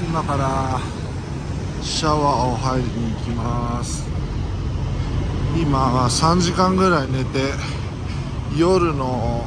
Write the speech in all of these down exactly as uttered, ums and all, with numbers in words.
今からシャワーを入りに行きます。今はさんじかんぐらい寝て、夜の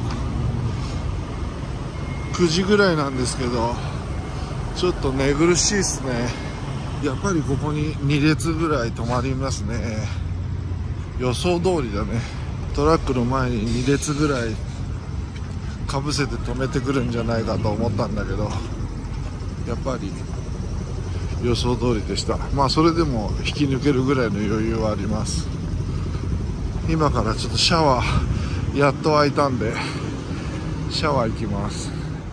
くじぐらいなんですけど、ちょっと寝苦しいですね。やっぱりここにに列ぐらい止まりますね。予想通りだね。トラックの前にに列ぐらいかぶせて止めてくるんじゃないかと思ったんだけど、やっぱり予想通りでした。まあそれでも引き抜けるぐらいの余裕はあります。今からちょっとシャワーやっと開いたんでシャワー行きます。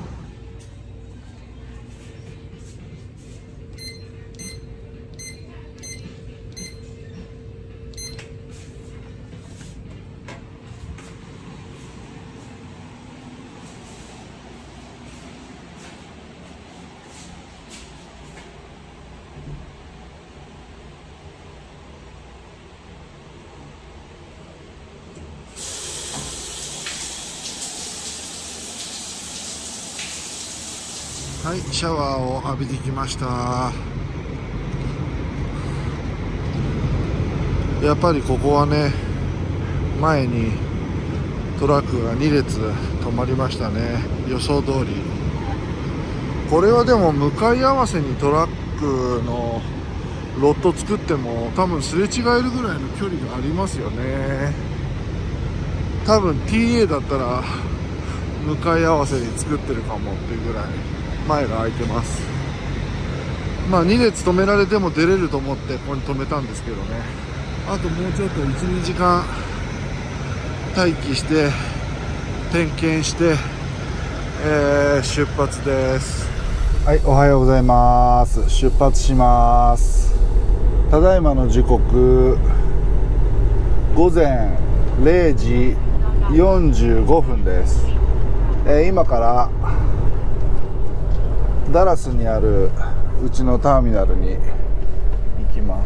はい、シャワーを浴びてきました。やっぱりここはね、前にトラックがに列止まりましたね。予想通り。これはでも向かい合わせにトラックのロット作っても多分すれ違えるぐらいの距離がありますよね。多分 ティーエー だったら向かい合わせに作ってるかもっていうぐらい前が空いてます。まあに列止められても出れると思ってここに止めたんですけどね。あともうちょっと いちにじかん待機して点検して、えー、出発です。はい、おはようございます。出発します。ただいまの時刻ごぜんれいじよんじゅうごふんです。えー、今からダラスにあるうちのターミナルに行きます。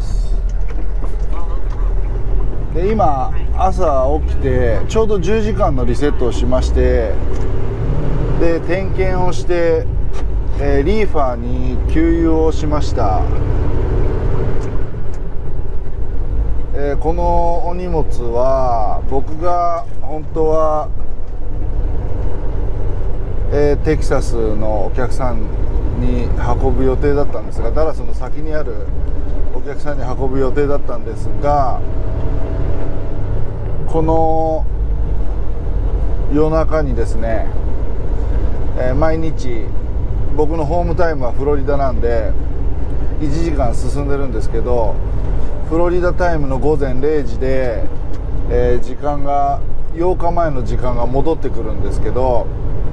で今朝起きてちょうどじゅうじかんのリセットをしまして、で点検をして、えー、リーファーに給油をしました。えー、このお荷物は僕が本当は、えー、テキサスのお客さんに運ぶ予定だったんですが、ダラスの先にあるお客さんに運ぶ予定だったんですが、この夜中にですね、えー、毎日僕のホームタイムはフロリダなんでいちじかん進んでるんですけど、フロリダタイムのごぜんれいじで、えー、時間がようかまえの時間が戻ってくるんですけど、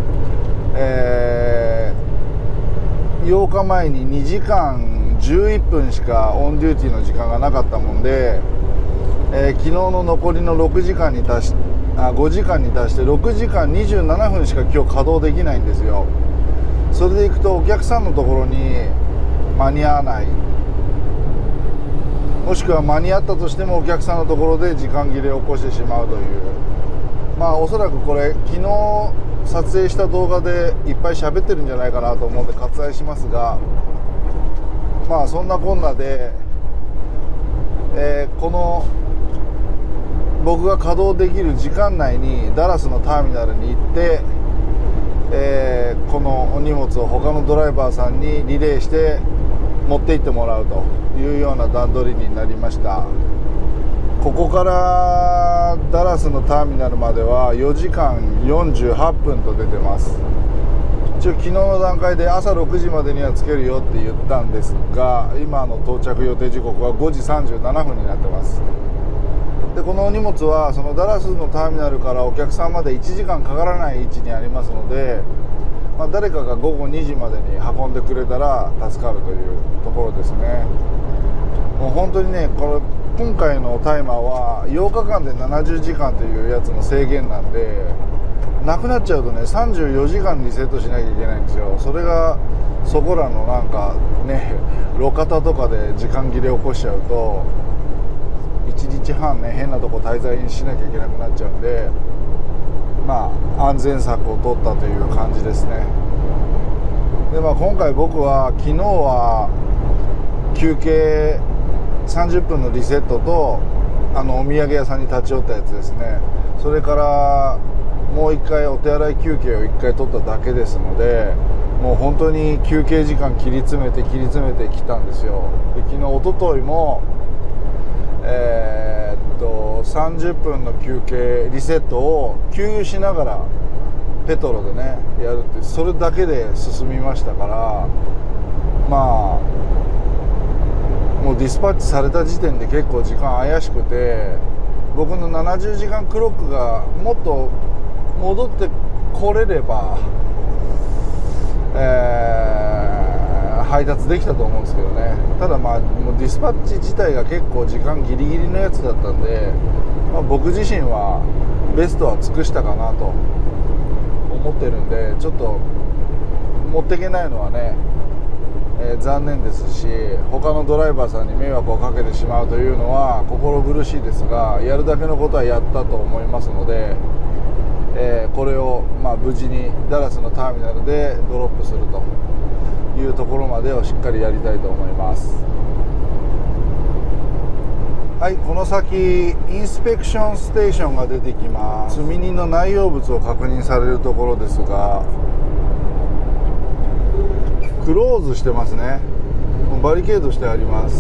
えー、ようかまえににじかんじゅういっぷんしかオンデューティーの時間がなかったもんで、えー、昨日の残りのろくじかんに達しあごじかんに達してろくじかんにじゅうななふんしか今日稼働できないんですよ。それでいくとお客さんのところに間に合わない、もしくは間に合ったとしてもお客さんのところで時間切れを起こしてしまうという、まあおそらくこれ昨日撮影した動画でいっぱい喋ってるんじゃないかなと思って割愛しますが、まあそんなこんなで、えー、この僕が稼働できる時間内にダラスのターミナルに行って、えー、このお荷物を他のドライバーさんにリレーして持って行ってもらうというような段取りになりました。ここからダラスのターミナルまではよじかんよんじゅうはっぷんと出てます。一応昨日の段階で朝ろくじまでには着けるよって言ったんですが、今の到着予定時刻はごじさんじゅうななふんになってます。でこのお荷物はそのダラスのターミナルからお客さんまでいちじかんかからない位置にありますので、まあ、誰かがごごにじまでに運んでくれたら助かるというところですね。もう本当にね、これ今回のタイマーはようかかんでななじゅうじかんというやつの制限なんで、なくなっちゃうとねさんじゅうよじかんリセットしなきゃいけないんですよ。それがそこらのなんかね路肩とかで時間切れ起こしちゃうといちにちはんね変なとこ滞在しなきゃいけなくなっちゃうんで、まあ安全策を取ったという感じですね。 で、まあ、今回僕は昨日は休憩さんじゅっぷんのリセットとあのお土産屋さんに立ち寄ったやつですね。それからもう一回お手洗い休憩を一回取っただけですので、もう本当に休憩時間切り詰めて切り詰めてきたんですよ。で、昨日一昨日もえー、っとさんじゅっぷんの休憩リセットを給油しながらペトロでねやるって、それだけで進みましたから、まあもうディスパッチされた時点で結構時間怪しくて、僕のななじゅうじかんクロックがもっと戻ってこれれば、えー、配達できたと思うんですけどね。ただまあもうディスパッチ自体が結構時間ギリギリのやつだったんで、まあ、僕自身はベストは尽くしたかなと思ってるんで、ちょっと持っていけないのはね、えー、残念ですし、他のドライバーさんに迷惑をかけてしまうというのは心苦しいですが、やるだけのことはやったと思いますので、えー、これをまあ無事にダラスのターミナルでドロップするというところまでをしっかりやりたいと思います。はい、この先インスペクションステーションが出てきます。積み荷の内容物を確認されるところですが、クローズしてますね。バリケードしてあります。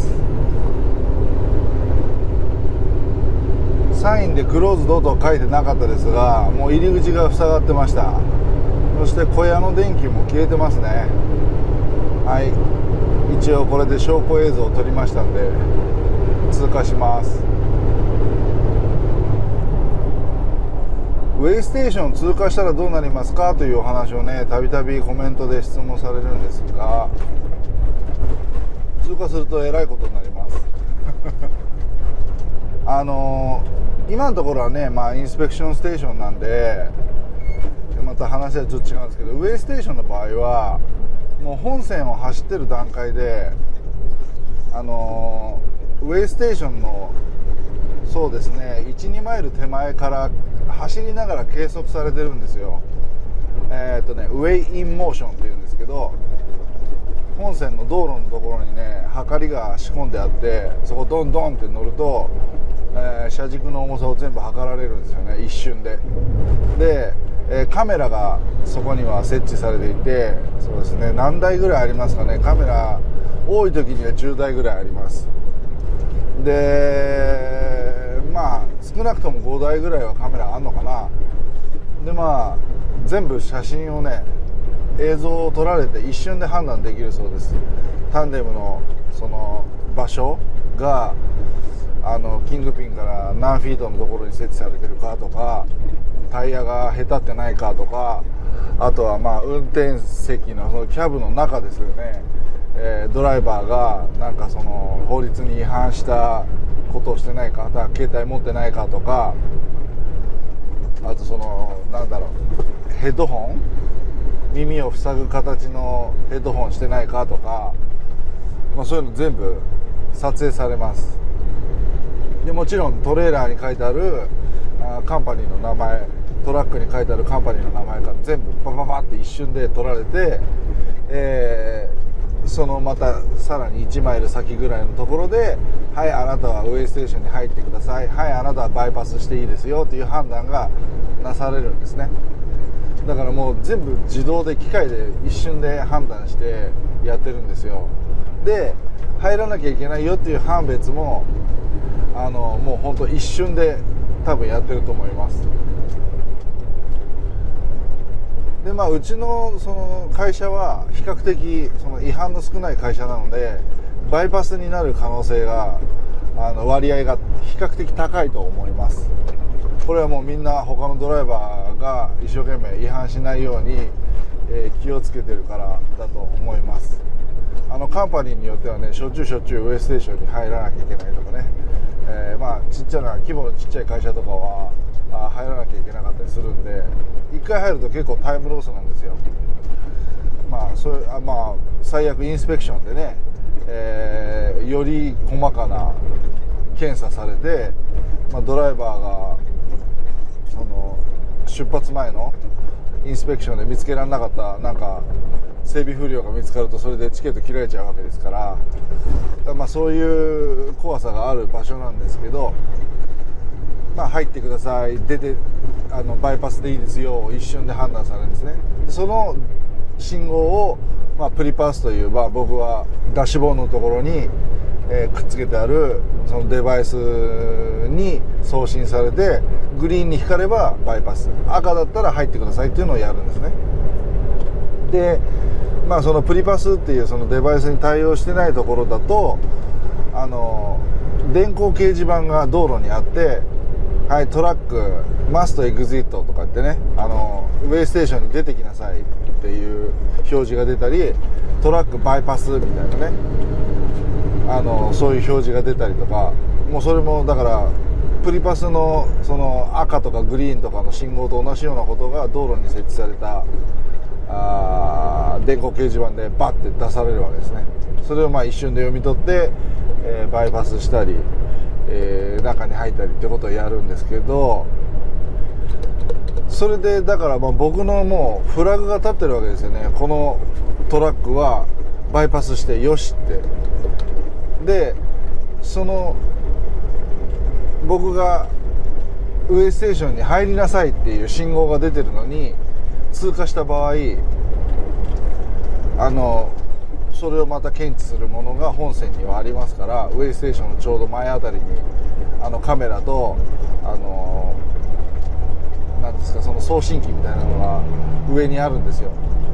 サインでクローズドとは書いてなかったですが、もう入り口が塞がってました。そして小屋の電気も消えてますね。はい、一応これで証拠映像を撮りましたんで通過します。ウェイステーション通過したらどうなりますかというお話をね、たびたびコメントで質問されるんですが、通過するとえらいことになりますあのー、今のところはね、まあ、インスペクションステーションなんでまた話はちょっと違うんですけど、ウェイステーションの場合はもう本線を走ってる段階で、あのー、ウェイステーションのそうですね いちにマイル手前から走りながら計測されてるんですよ。えーっとねウェイインモーションっていうんですけど、本線の道路のところにねはかりが仕込んであって、そこドンドンって乗ると、えー、車軸の重さを全部測られるんですよね、一瞬で。で、えー、カメラがそこには設置されていて、そうですね何台ぐらいありますかね。カメラ多い時にはじゅうだいぐらいあります。でまあ少なくともごだいぐらいはカメラあんのかな。でまあ全部写真をね映像を撮られて一瞬で判断できるそうです。タンデムのその場所があのキングピンから何フィートのところに設置されてるかとか、タイヤがへたってないかとか、あとはまあ運転席のそのキャブの中ですよね、えー、ドライバーがなんかその法律に違反したことをしてないか、携帯持ってないかとか、あとそのなんだろうヘッドホン、耳を塞ぐ形のヘッドホンしてないかとか、まあ、そういうの全部撮影されます。でもちろんトレーラーに書いてあるあカンパニーの名前、トラックに書いてあるカンパニーの名前から全部パパパって一瞬で撮られて、えー、そのまたさらにいちマイル先ぐらいのところで、はいあなたはウェイステーションに入ってください、はいあなたはバイパスしていいですよという判断がなされるんですね。だからもう全部自動で機械で一瞬で判断してやってるんですよ。で入らなきゃいけないよっていう判別もあのもう本当一瞬で多分やってると思います。でまあうちのその会社は比較的その違反の少ない会社なので、バイパスになる可能性があの割合が比較的高いと思います。これはもうみんな他のドライバーが一生懸命違反しないように、えー、気をつけてるからだと思います。あのカンパニーによってはね、しょっちゅうしょっちゅうウェイステーションに入らなきゃいけないとかね、えー、まあちっちゃな規模のちっちゃい会社とかはあ入らなきゃいけなかったりするんで、いっかい入ると結構タイムロスなんですよ。まあそれあまあ最悪インスペクションでね、えー、より細かな検査されて、まあ、ドライバーがその出発前のインスペクションで見つけられなかったなんか整備不良が見つかるとそれでチケット切られちゃうわけですから、まあ、そういう怖さがある場所なんですけど、まあ、入ってください、出てあのバイパスでいいですよ、一瞬で判断されるんですね。その信号を、まあ、プリパスという、まあ、僕はダッシュボードのところに、えー、くっつけてあるそのデバイスに送信されて、グリーンに光ればバイパス、赤だったら入ってくださいっていうのをやるんですね。で、まあ、そのプリパスっていうそのデバイスに対応してないところだと、あの電光掲示板が道路にあって、はい、トラックマストエグジットとかってね、あのウェイステーションに出てきなさいっていう表示が出たり、トラックバイパスみたいなね、あのそういう表示が出たりとか、もうそれもだからプリパスのその赤とかグリーンとかの信号と同じようなことが道路に設置されたあ電光掲示板でバッて出されるわけですね。それをまあ一瞬で読み取って、えー、バイパスしたり、えー、中に入ったりってことをやるんですけど、それでだからまあ僕のもうフラグが立ってるわけですよね。このトラックはバイパスしてよしって。でその僕がウェイステーションに入りなさいっていう信号が出てるのに通過した場合、あのそれをまた検知するものが本線にはありますから、ウェイステーションのちょうど前あたりにあのカメラとあのなんですか、その送信機みたいなのが上にあるんですよ。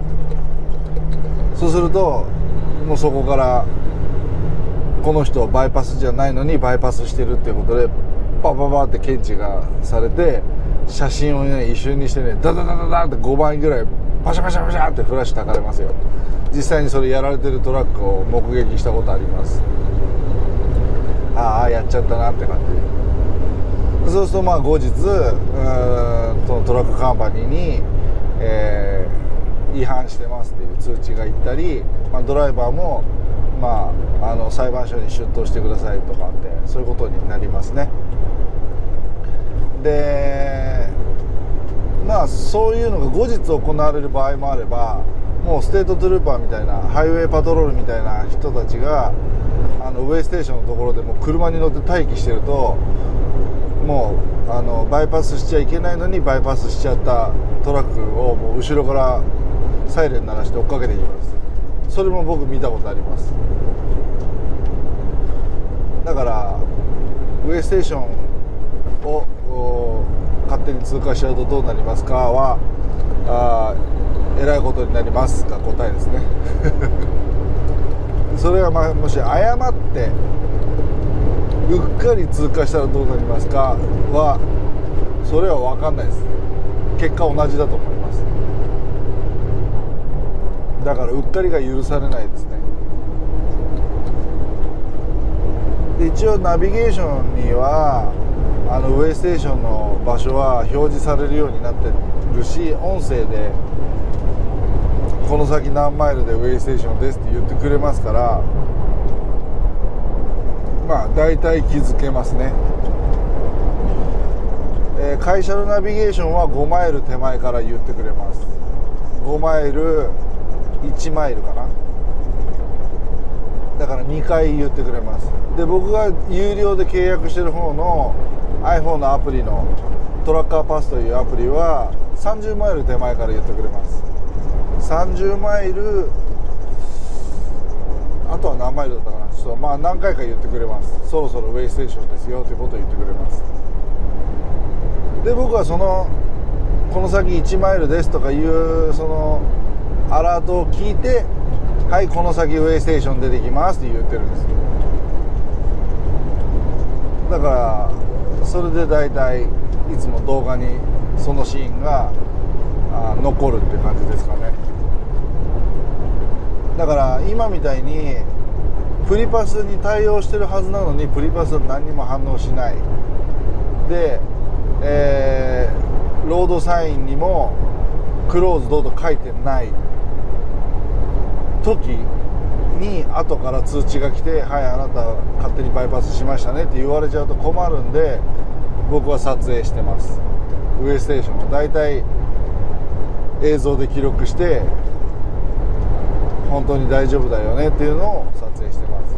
そうするともうそこからこの人はバイパスじゃないのにバイパスしてるっていうことでパパパって検知がされて、写真をね一瞬にしてねダダダダダってごばいぐらいパシャパシャパシャってフラッシュたかれますよ。実際にそれやられてるトラックを目撃したことあります。ああやっちゃったなって感じ。そうするとまあ後日うーんとトラックカンパニーに、えー、違反してますっていう通知がいったり、まあ、ドライバーもまあ、あの裁判所に出頭してくださいとかって、そういうことになりますね。でまあそういうのが後日行われる場合もあれば、もうステートトゥルーパーみたいなハイウェイパトロールみたいな人たちがあのウェイステーションのところでもう車に乗って待機してると、もうあのバイパスしちゃいけないのにバイパスしちゃったトラックをもう後ろからサイレン鳴らして追っかけていきます。それも僕見たことあります。だからウェイステーションを勝手に通過しちゃうとどうなりますかは、あえらいことになりますが答えですね。それがまあもし誤ってうっかり通過したらどうなりますかは、それは分かんないです。結果同じだと思います。だからうっかりが許されないですね。で一応ナビゲーションにはあのウェイステーションの場所は表示されるようになってるし、音声でこの先何マイルでウェイステーションですって言ってくれますから、まあ大体気づけますね。えー、会社のナビゲーションはごマイル手前から言ってくれます。ごマイルいちマイルかな、だからにかい言ってくれます。で僕が有料で契約してる方の iPhone のアプリのトラッカーパスというアプリはさんじゅうマイル手前から言ってくれます。さんじゅうマイル、あとは何マイルだったかな、ちょっとまあ何回か言ってくれます。そろそろウェイステーションですよということを言ってくれます。で僕はそのこの先いちマイルですとかいうそのアラートを聞いて、はい、この先ウェイステーション出てきますって言ってるんですよ。だからそれで大体いつも動画にそのシーンがあ残るって感じですかね。だから今みたいにプリパスに対応してるはずなのにプリパスは何にも反応しないで、えー、ロードサインにもクローズドと書いてない時に後から通知が来て、はい、あなた勝手にバイパスしましたねって言われちゃうと困るんで、僕は撮影してます。ウェイステーションをだいたい映像で記録して本当に大丈夫だよねっていうのを撮影してます。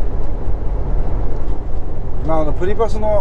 まあ、あのプリパスの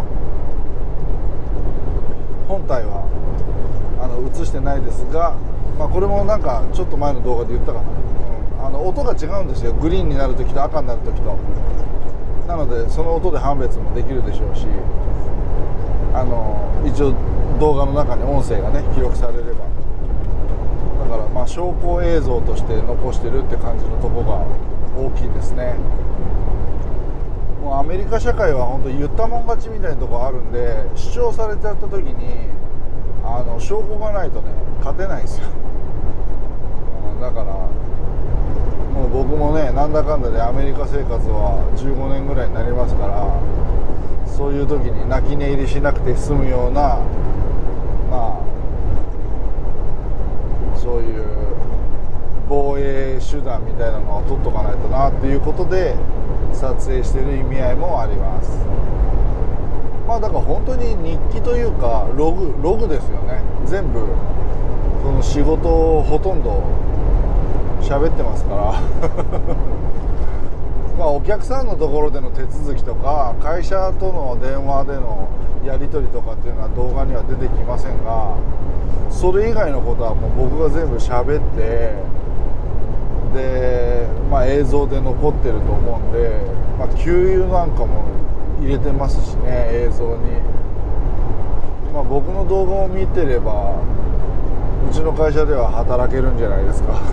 本体はあの映してないですが、まあ、これもなんかちょっと前の動画で言ったかな、うん、あの音が違うんですよ。グリーンになるときと赤になるときと。なのでその音で判別もできるでしょうし、あの一応動画の中に音声がね記録されれば、だからまあ証拠映像として残してるって感じのとこが大きいですね。もうアメリカ社会は本当に言ったもん勝ちみたいなとこあるんで、主張されちゃった時にあの証拠がないとね勝てないんですよ。だからもう僕もねなんだかんだでアメリカ生活はじゅうごねんぐらいになりますから、そういう時に泣き寝入りしなくて済むような、まあそういう防衛手段みたいなのを取っとかないとなっていうことで撮影してる意味合いもあります。まあだから本当に日記というかログログですよね。全部その仕事をほとんど喋ってますからまあお客さんのところでの手続きとか会社との電話でのやり取りとかっていうのは動画には出てきませんが、それ以外のことはもう僕が全部喋って、で、まあ、映像で残ってると思うんで、まあ、給油なんかも入れてますしね、映像に。まあ、僕の動画を見てればうちの会社では働けるんじゃないですか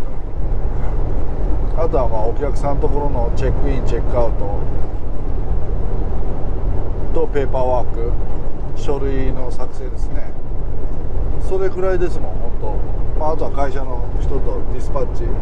あとはまあお客さんのところのチェックインチェックアウトとペーパーワーク、書類の作成ですね。それくらいですもん本当。まあ、あとは会社の人とディスパッチ、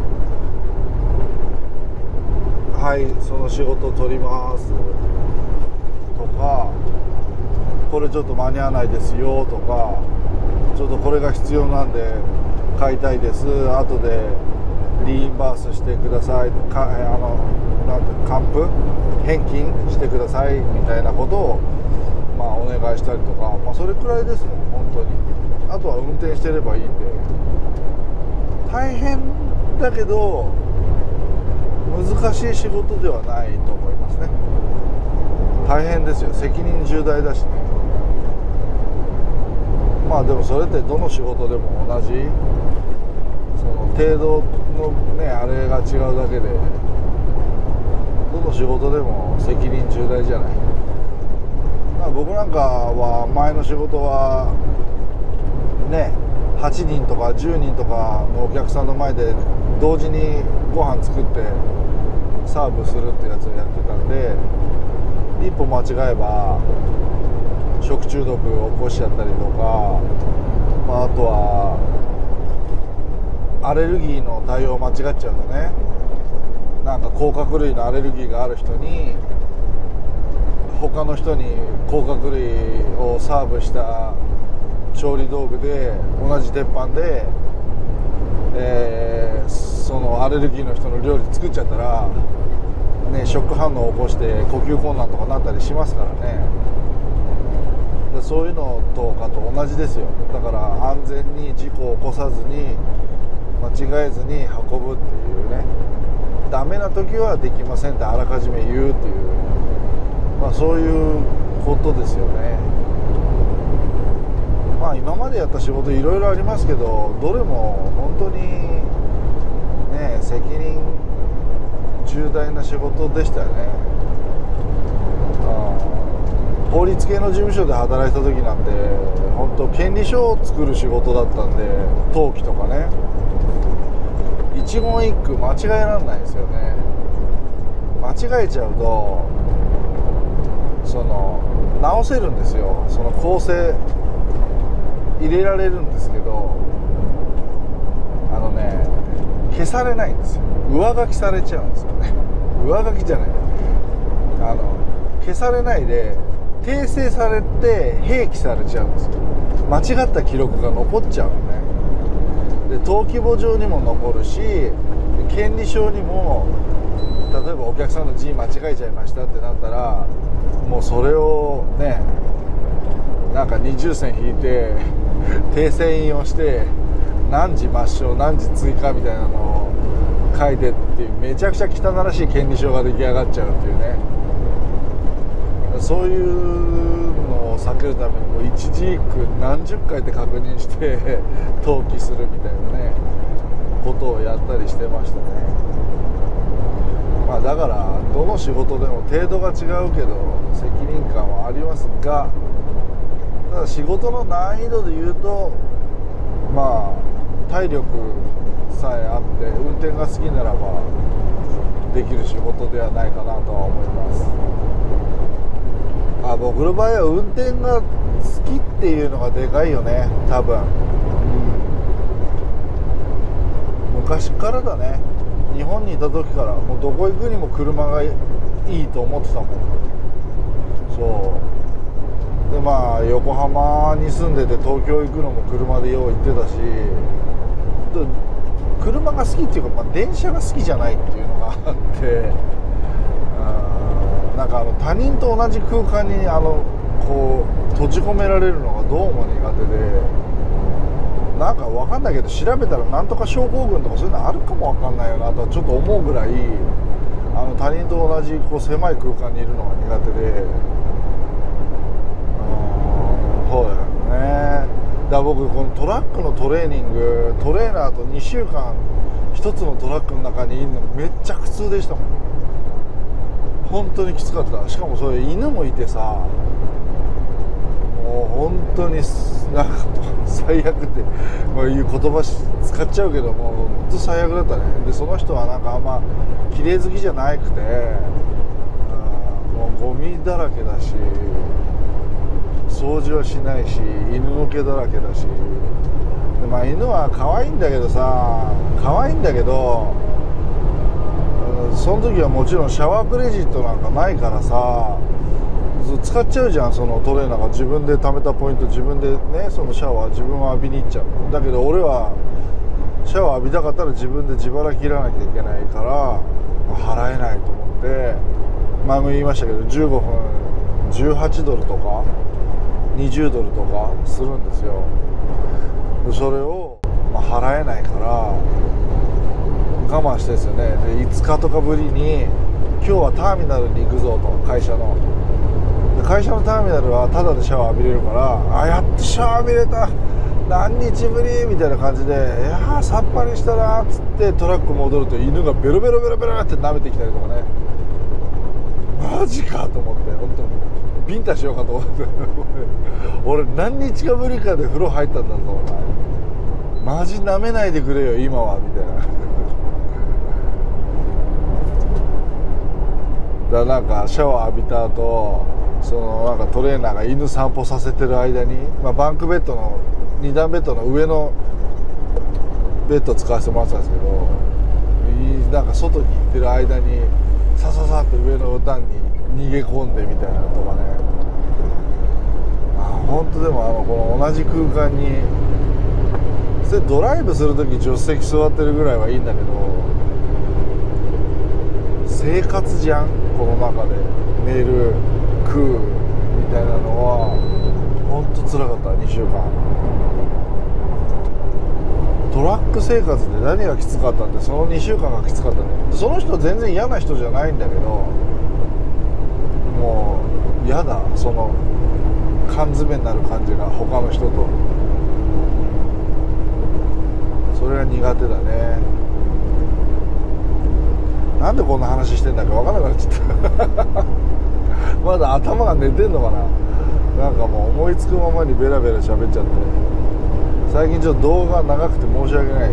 はいその仕事取りますとか、これちょっと間に合わないですよとか、ちょっとこれが必要なんで買いたいです、後でリインバースしてください、かあのなんて還付返金してくださいみたいなことを、まあ、お願いしたりとか、まあ、それくらいですもん本当に。あとは運転してればいいんで、大変だけど難しい仕事ではないと思いますね。大変ですよ、責任重大だしね。まあでもそれってどの仕事でも同じ、その程度のねあれが違うだけで、どの仕事でも責任重大じゃない。まあ僕なんかは前の仕事はねはちにんとかじゅうにんとかのお客さんの前で同時にご飯作ってサーブするってやつをやってたんで、一歩間違えば食中毒を起こしちゃったりとか、まあ、あとはアレルギーの対応を間違っちゃうとね、なんか甲殻類のアレルギーがある人に他の人に甲殻類をサーブした調理道具で同じ鉄板で、えー、そのアレルギーの人の料理作っちゃったら、ね、ショック反応を起こして呼吸困難とかなったりしますからね。でそういうのとかと同じですよ。だから安全に事故を起こさずに間違えずに運ぶっていうね、ダメな時はできませんってあらかじめ言うっていう、まあ、そういうことですよね。まあ今までやった仕事いろいろありますけど、どれも本当にね責任重大な仕事でしたよね。法律系の事務所で働いた時なんて本当権利書を作る仕事だったんで、登記とかね一言一句間違えられないんですよね。間違えちゃうとその直せるんですよ、その構成入れられるんですけど、あのね消されないんですよ。上書きされちゃうんですよね。上書きじゃない、あの消されないで訂正されて併記されちゃうんですよ。間違った記録が残っちゃうのね。で登記簿上にも残るし、権利書にも、例えばお客さんの字間違えちゃいましたってなったら、もうそれをねなんか二重線引いて訂正印をして何時抹消何時追加みたいなのを書いてっていうめちゃくちゃ汚らしい権利書が出来上がっちゃうっていうね、そういうのを避けるためにもう一字一句何十回って確認して登記するみたいなねことをやったりしてましたね。まあだからどの仕事でも程度が違うけど責任感はありますが、ただ仕事の難易度で言うとまあ体力さえあって運転が好きならばできる仕事ではないかなとは思います。あ、僕の場合は運転が好きっていうのがでかいよね多分、うん、昔からだね。日本にいた時からもうどこ行くにも車がいいと思ってたもん。そうで、まあ横浜に住んでて東京行くのも車でよう行ってたし、車が好きっていうか、まあ、電車が好きじゃないっていうのがあって、うん、なんかあの他人と同じ空間にあのこう閉じ込められるのがどうも苦手で、なんか分かんないけど調べたらなんとか症候群とかそういうのあるかも分かんないよなとはちょっと思うぐらい、あの他人と同じこう狭い空間にいるのが苦手で、うん、そうだよね。だから僕このトラックのトレーニング、トレーナーとにしゅうかんひとつのトラックの中にいるのめっちゃ苦痛でしたもん。本当にきつかった。しかもそれ犬もいてさ、もう本当になんか最悪って、まあ、いう言葉使っちゃうけども本当最悪だったね。でその人はなんかあんま綺麗好きじゃなくて、うん、もうゴミだらけだし掃除はしないし犬の毛だらけだし、で、まあ、犬は可愛いんだけどさ可愛いんだけど、うん、その時はもちろんシャワークレジットなんかないからさ使っちゃうじゃん。そのトレーナーが自分で貯めたポイント自分でね、そのシャワー自分は浴びに行っちゃう。だけど俺はシャワー浴びたかったら自分で自腹切らなきゃいけないから払えないと思って、前も言いましたけどじゅうごふんじゅうはちドルとかにじゅうドルとかするんですよ。それを、まあ、払えないから我慢してですよね。でいつかとかぶりに今日はターミナルに行くぞと、会社の会社のターミナルはタダでシャワー浴びれるから、あやっとシャワー浴びれた何日ぶりみたいな感じで、いやーさっぱりしたなっつってトラック戻ると犬がベロベロベロベロって舐めてきたりとかね、マジかと思って本当にビンタしようかと思って俺何日かぶりかで風呂入ったんだぞお前、マジ舐めないでくれよ今はみたいなだからなんかシャワー浴びた後、そのなんかトレーナーが犬散歩させてる間に、まあ、バンクベッドのに段ベッドの上のベッド使わせてもらってたんですけど、なんか外に行ってる間にさささっと上の段に逃げ込んでみたいなのとかね、あ本当でもあのこの同じ空間にそれドライブする時助手席座ってるぐらいはいいんだけど、生活じゃんこの中で寝る食うみたいなのは本当つらかった。にしゅうかんトラック生活で何がきつかったってそのにしゅうかんがきつかったね。その人は全然嫌な人じゃないんだけど、もう嫌だその缶詰になる感じが他の人と、それが苦手だね。なんでこんな話してんだか分からなくなっちゃったまだ頭が寝てんのかな。なんかもう思いつくままにベラベラ喋っちゃって、最近ちょっと動画長くて申し訳ないよ。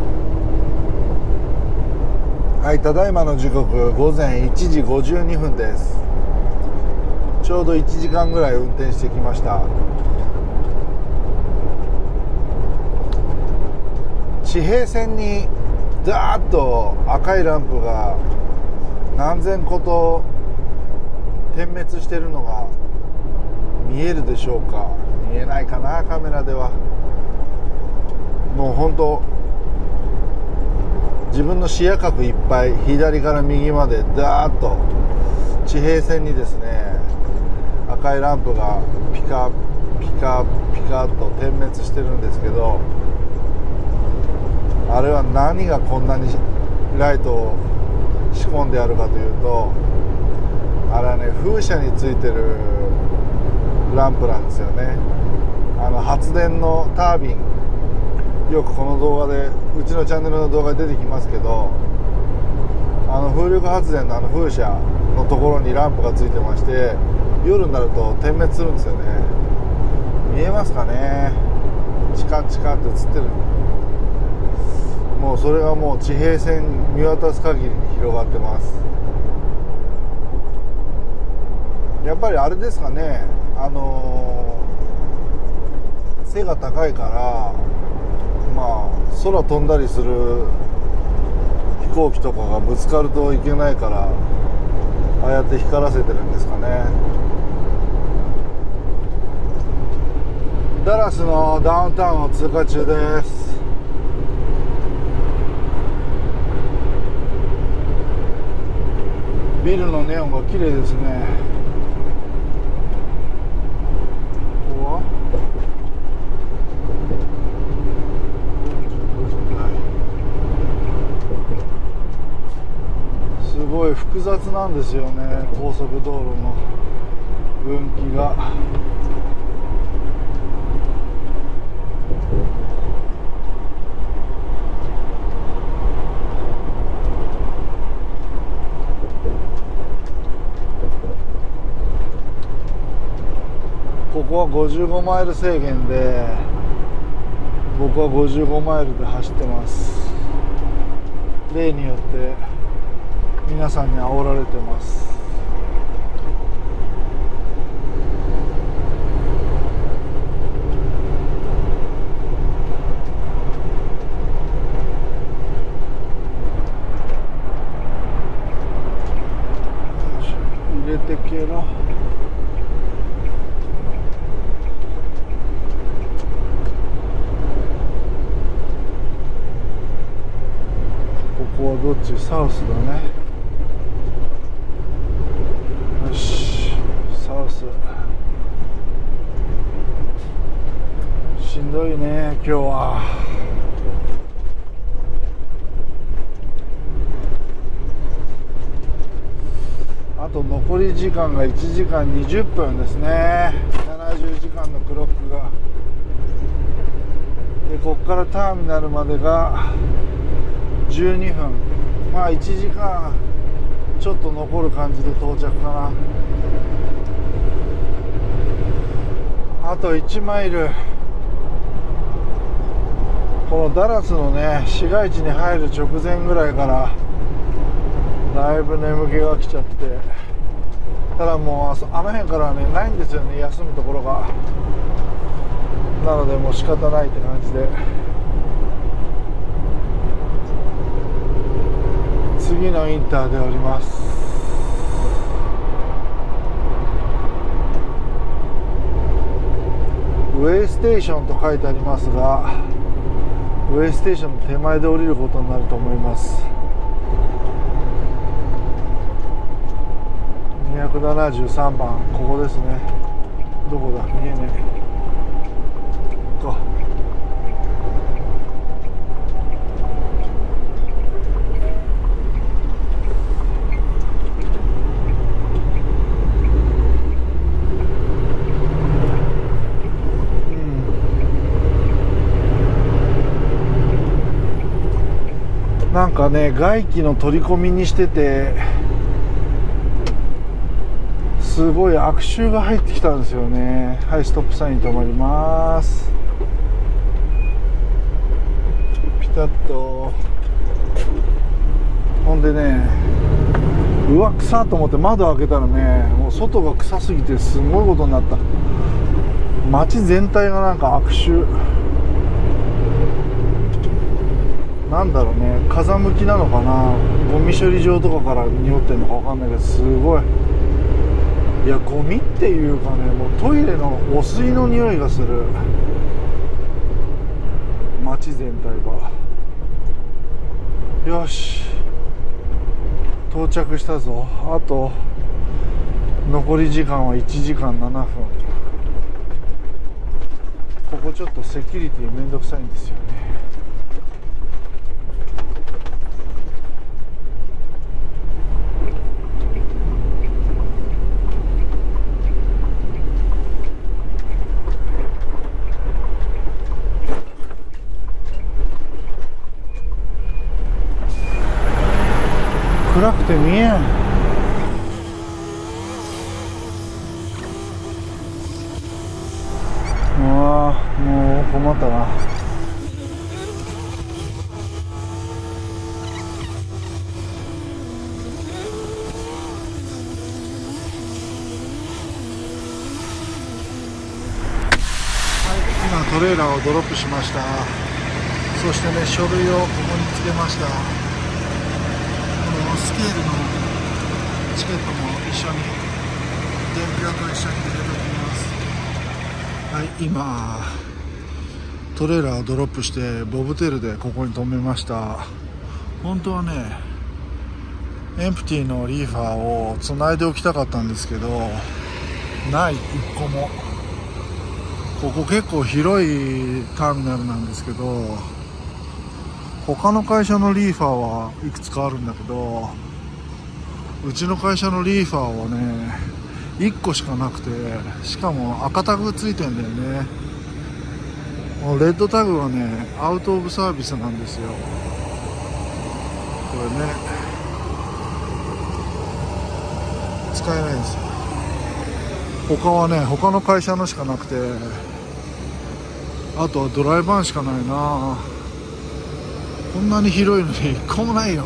はい、ただいまの時刻ごぜんいちじごじゅうにふんです。ちょうどいちじかんぐらい運転してきました。地平線にダーッと赤いランプが何千個と点滅してるのが見えるでしょうか。見えないかなカメラでは。もう本当自分の視野角いっぱい左から右までダーッと地平線にですね赤いランプがピカピカピカと点滅してるんですけど、あれは何がこんなにライトを仕込んであるかというと、あれはね風車についてるランプなんですよね。あの発電のタービン、よくこの動画でうちのチャンネルの動画で出てきますけど、あの風力発電のあの風車のところにランプがついてまして、夜になると点滅するんですよね。見えますかね。チカチカって映ってる。もうそれがもう地平線見渡す限りに広がってます。やっぱりあれですかね、あのー、背が高いから、まあ空飛んだりする飛行機とかがぶつかるといけないから、ああやって光らせてるんですかね。ダラスのダウンタウンを通過中です。ビルのネオンが綺麗ですね。ここはすごい複雑なんですよね、高速道路の分岐が。ここはごじゅうごマイル制限で、僕はごじゅうごマイルで走ってます。例によって皆さんに煽られてます。入れてけろ。ここはどっち？サウスだね。よし、サウス。しんどいね今日は。あと残り時間がいちじかんにじゅっぷんですね。ななじゅうじかんのクロックが。でここからターミナルまでがじゅうにふん、まあいちじかんちょっと残る感じで到着かな。あといちマイル。このダラスのね市街地に入る直前ぐらいからだいぶ眠気が来ちゃって、ただもうあの辺からはねないんですよね、休むところが。なのでもう仕方ないって感じで、次のインターで降ります。ウェイステーションと書いてありますが、ウェイステーションの手前で降りることになると思います。にひゃくななじゅうさんばん、ここですね。どこだ、見えねえ。こうなんかね外気の取り込みにしてて、すごい悪臭が入ってきたんですよね。はい、ストップサイン止まります。ピタッと。ほんでね、うわ臭っと思って窓開けたらね、もう外が臭すぎてすごいことになった。街全体がなんか悪臭。なんだろうね、風向きなのかな、ゴミ処理場とかから匂ってんのかわかんないけど、すごい。いやゴミっていうかね、もうトイレの汚水の匂いがする。街全体が。よし、到着したぞ。あと残り時間はいちじかんななふん。ここちょっとセキュリティめんどくさいんですよね。 暗くて見えん。うわー、もう困ったな。今トレーラーをドロップしました。そしてね、書類をここにつけました。このスケールのチケットも一緒に、伝票と一緒に入れておきます。はい、今トレーラーをドロップしてボブテールでここに止めました。本当はね、エンプティのリーファーをつないでおきたかったんですけど、ない、いっこも。ここ結構広いターミナルなんですけど、他の会社のリーファーはいくつかあるんだけど、うちの会社のリーファーはねいっこしかなくて、しかも赤タグついてんだよね。レッドタグはねアウトオブサービスなんですよ。これね使えないんですよ。他はね、他の会社のしかなくて、あとはドライバーしかないな。こんなに広いのにいっこもないよ。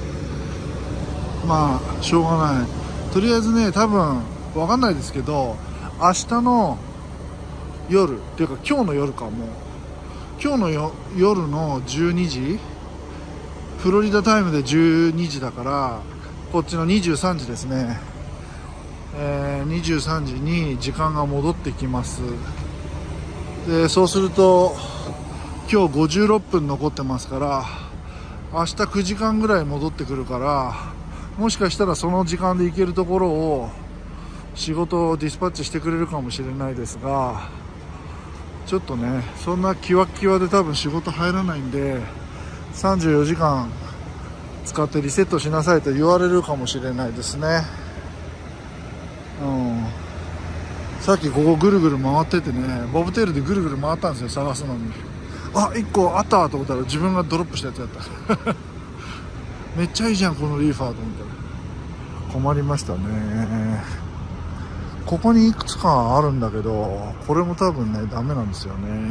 まあしょうがない。とりあえずね、多分わかんないですけど、明日の夜っていうか今日の夜か、も今日のよ夜のじゅうにじ、フロリダタイムでじゅうにじだから、こっちのにじゅうさんじですね。えー、にじゅうさんじに時間が戻ってきます。でそうすると今日ごじゅうろっぷん残ってますから、明日くじかんぐらい戻ってくるから、もしかしたらその時間で行けるところを仕事をディスパッチしてくれるかもしれないですが、ちょっとね、そんなキワッキワで多分仕事入らないんで、さんじゅうよじかん使ってリセットしなさいと言われるかもしれないですね。うん、さっきここぐるぐる回っててね、ボブテールでぐるぐる回ったんですよ、探すのに。あ、いっこあったと思ったら自分がドロップしたやつやっためっちゃいいじゃんこのリーファーと思ったら困りましたね。ここにいくつかあるんだけど、これも多分ねダメなんですよね。うん、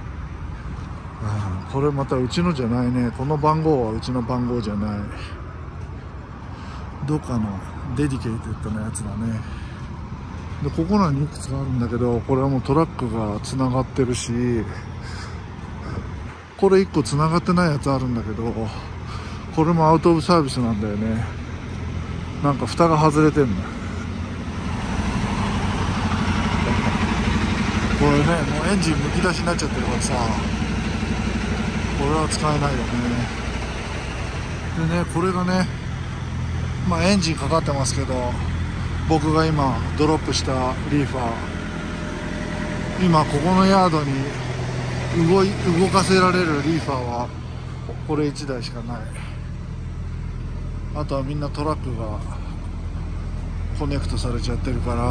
これまたうちのじゃないね。この番号はうちの番号じゃない、どっかのデディケイテッドのやつだね。でここらにいくつかあるんだけど、これはもうトラックがつながってるし、これいっこつながってないやつあるんだけど、これもアウトオブサービスなんだよね。なんか蓋が外れてんだ。これね、もうエンジンむき出しになっちゃってるからさ、これは使えないよね。でね、これがね、まあエンジンかかってますけど、僕が今ドロップしたリーファー、今ここのヤードに動い動かせられるリーファーはこれいちだいしかない。あとはみんなトラックがコネクトされちゃってるから、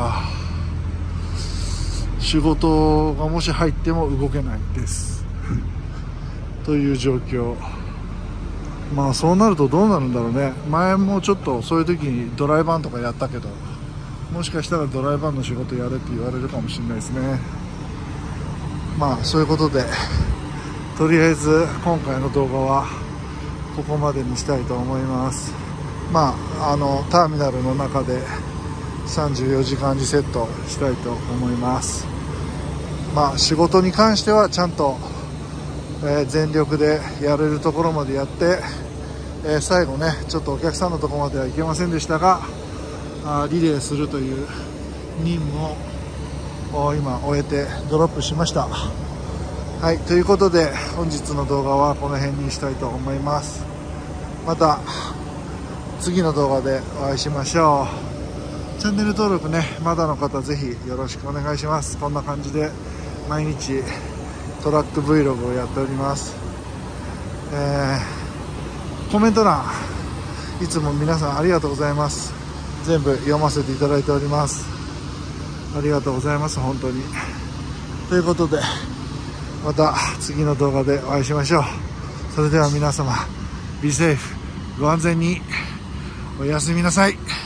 仕事がもし入っても動けないですという状況。まあそうなるとどうなるんだろうね。前もちょっとそういう時にドライバーとかやったけど、もしかしたらドライバーの仕事やれって言われるかもしれないですね。まあそういうことで、とりあえず今回の動画はここまでにしたいと思います。まああのターミナルの中でさんじゅうよじかんリセットしたいと思います。まあ仕事に関してはちゃんと、えー、全力でやれるところまでやって、えー、最後ねちょっとお客さんのところまでは行けませんでしたが、あリレーするという任務を今終えてドロップしました。はい、ということで本日の動画はこの辺にしたいと思います。また次の動画でお会いしましょう。チャンネル登録ねまだの方ぜひよろしくお願いします。こんな感じで毎日トラック Vlog をやっております。えー、コメント欄いつも皆さんありがとうございます。全部読ませていただいております。ありがとうございます本当に。ということでまた次の動画でお会いしましょう。それでは皆様 Be safe、ご安全に。 おやすみなさい。